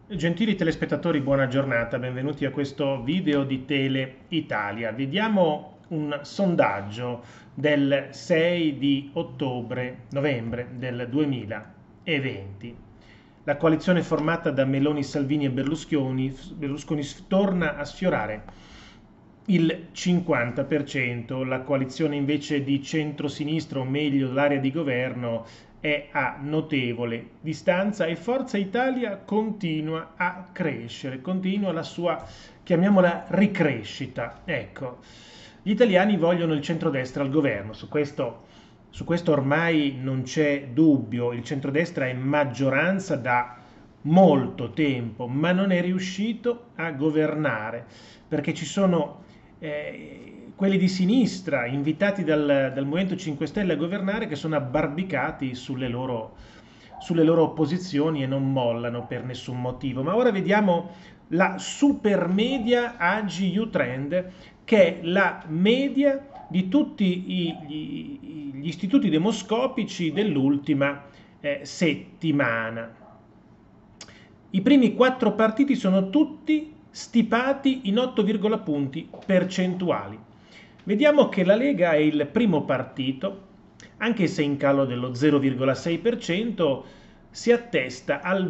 Gentili telespettatori, buona giornata, benvenuti a questo video di Tele Italia. Vediamo un sondaggio del 6 di novembre del 2020. La coalizione formata da Meloni, Salvini e Berlusconi torna a sfiorare il 50%, la coalizione invece di centro-sinistra, o meglio l'area di governo, è a notevole distanza e Forza Italia continua a crescere, continua la sua, chiamiamola, ricrescita. Ecco, gli italiani vogliono il centrodestra al governo, su questo ormai non c'è dubbio, il centrodestra è maggioranza da molto tempo, ma non è riuscito a governare perché ci sono quelli di sinistra invitati dal Movimento 5 Stelle a governare che sono abbarbicati sulle loro posizioni e non mollano per nessun motivo. Ma ora vediamo la super media AGU Trend, che è la media di tutti gli istituti demoscopici dell'ultima settimana. I primi 4 partiti sono tutti stipati in 8, punti percentuali. Vediamo che la Lega è il primo partito, anche se in calo dello 0,6%, si attesta al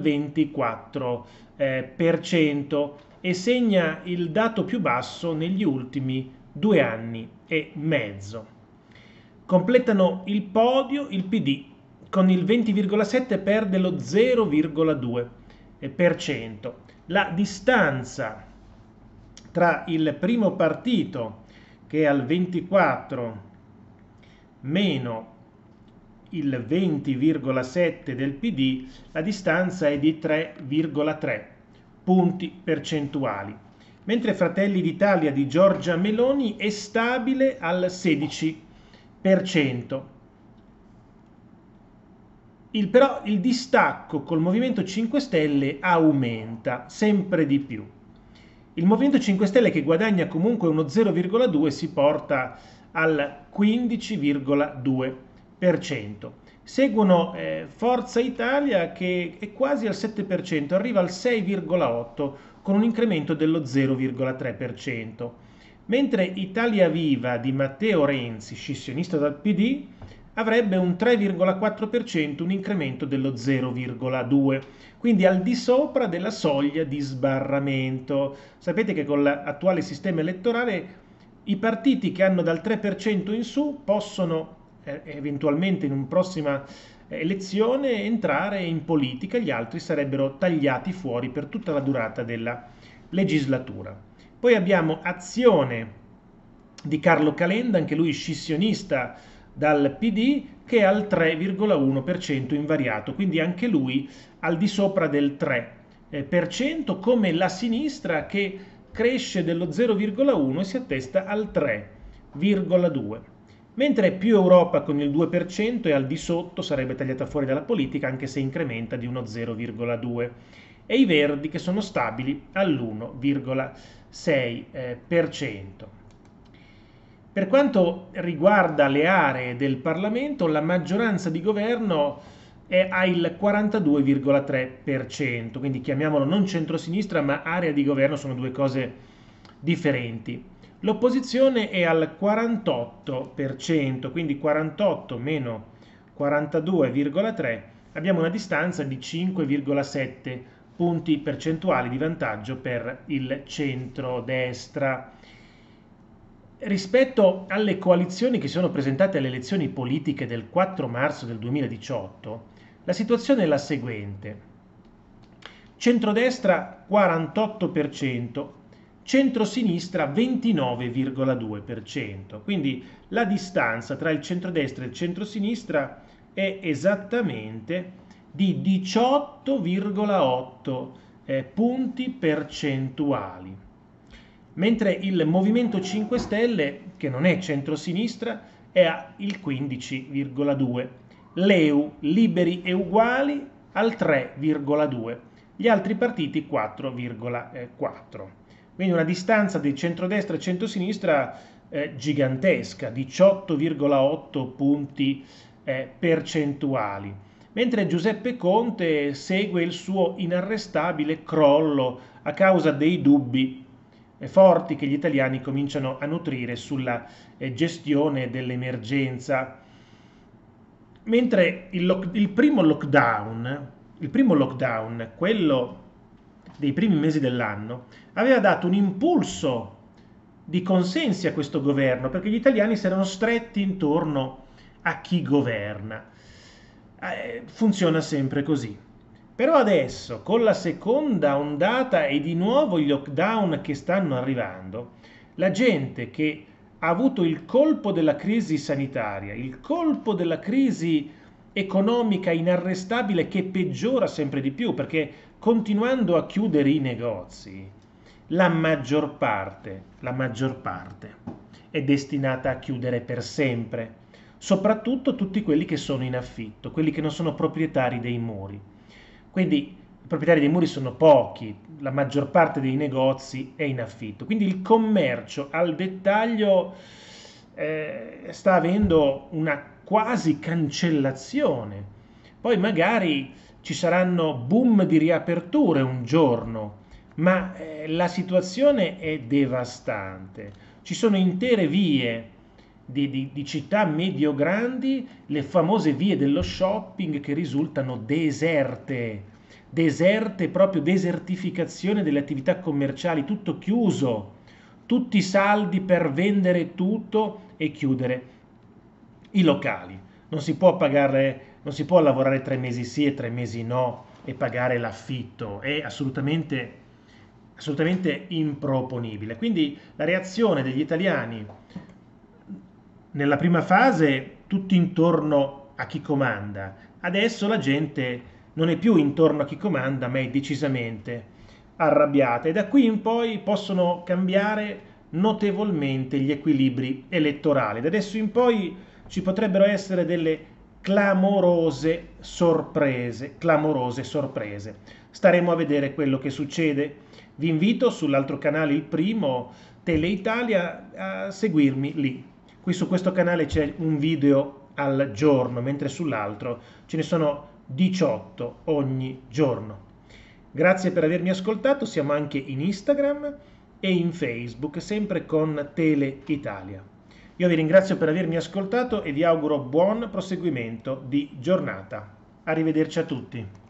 24% e segna il dato più basso negli ultimi 2 anni e mezzo. Completano il podio il PD con il 20,7, perde lo 0,2%. La distanza tra il primo partito, che è al 24, meno il 20,7 del PD, la distanza è di 3,3 punti percentuali, mentre Fratelli d'Italia di Giorgia Meloni è stabile al 16%. Però il distacco col Movimento 5 Stelle aumenta sempre di più. Il Movimento 5 Stelle, che guadagna comunque uno 0,2, si porta al 15,2%. Seguono Forza Italia, che è quasi al 7%, arriva al 6,8% con un incremento dello 0,3%. Mentre Italia Viva di Matteo Renzi, scissionista dal PD, avrebbe un 3,4%, un incremento dello 0,2%, quindi al di sopra della soglia di sbarramento. Sapete che con l'attuale sistema elettorale i partiti che hanno dal 3% in su possono eventualmente in una prossima elezione entrare in politica, gli altri sarebbero tagliati fuori per tutta la durata della legislatura. Poi abbiamo Azione di Carlo Calenda, anche lui scissionista dal PD, che è al 3,1% invariato, quindi anche lui al di sopra del 3%, come la sinistra, che cresce dello 0,1 e si attesta al 3,2. Mentre più Europa con il 2% è al di sotto, sarebbe tagliata fuori dalla politica, anche se incrementa di uno 0,2. E i Verdi, che sono stabili all'1,6%. Per quanto riguarda le aree del Parlamento, la maggioranza di governo ha il 42,3%, quindi chiamiamolo non centrosinistra, ma area di governo, sono due cose differenti. L'opposizione è al 48%, quindi 48 meno 42,3, abbiamo una distanza di 5,7 punti percentuali di vantaggio per il centrodestra. Rispetto alle coalizioni che si sono presentate alle elezioni politiche del 4 marzo del 2018, la situazione è la seguente: centrodestra 48%, centrosinistra 29,2%, quindi la distanza tra il centrodestra e il centrosinistra è esattamente di 18,8 punti percentuali. Mentre il Movimento 5 Stelle, che non è centrosinistra, è il 15,2. L'EU, Liberi e Uguali, al 3,2. Gli altri partiti 4,4. Quindi una distanza di centrodestra e centrosinistra gigantesca, 18,8 punti percentuali. mentre Giuseppe Conte segue il suo inarrestabile crollo a causa dei dubbi forti che gli italiani cominciano a nutrire sulla gestione dell'emergenza. Mentre il primo lockdown, quello dei primi mesi dell'anno, aveva dato un impulso di consensi a questo governo, perché gli italiani si erano stretti intorno a chi governa. Funziona sempre così. Però adesso, con la seconda ondata e di nuovo i lockdown che stanno arrivando, la gente che ha avuto il colpo della crisi sanitaria, il colpo della crisi economica inarrestabile che peggiora sempre di più, perché continuando a chiudere i negozi, la maggior parte è destinata a chiudere per sempre, soprattutto tutti quelli che sono in affitto, quelli che non sono proprietari dei muri. Quindi i proprietari dei muri sono pochi, la maggior parte dei negozi è in affitto, quindi il commercio al dettaglio sta avendo una quasi cancellazione. Poi magari ci saranno boom di riaperture un giorno, ma la situazione è devastante. Ci sono intere vie di città medio-grandi, le famose vie dello shopping che risultano deserte, proprio desertificazione delle attività commerciali, tutto chiuso, tutti saldi per vendere tutto e chiudere i locali. Non si può lavorare 3 mesi sì e 3 mesi no e pagare l'affitto, è assolutamente improponibile. Quindi la reazione degli italiani nella prima fase tutti intorno a chi comanda, adesso la gente non è più intorno a chi comanda, ma è decisamente arrabbiata e da qui in poi possono cambiare notevolmente gli equilibri elettorali. Da adesso in poi ci potrebbero essere delle clamorose sorprese. Staremo a vedere quello che succede. Vi invito sull'altro canale, il primo, Tele Italia, a seguirmi lì. Qui su questo canale c'è un video al giorno, mentre sull'altro ce ne sono 18 ogni giorno. Grazie per avermi ascoltato, siamo anche in Instagram e in Facebook, sempre con Tele Italia. Io vi ringrazio per avermi ascoltato e vi auguro buon proseguimento di giornata. Arrivederci a tutti.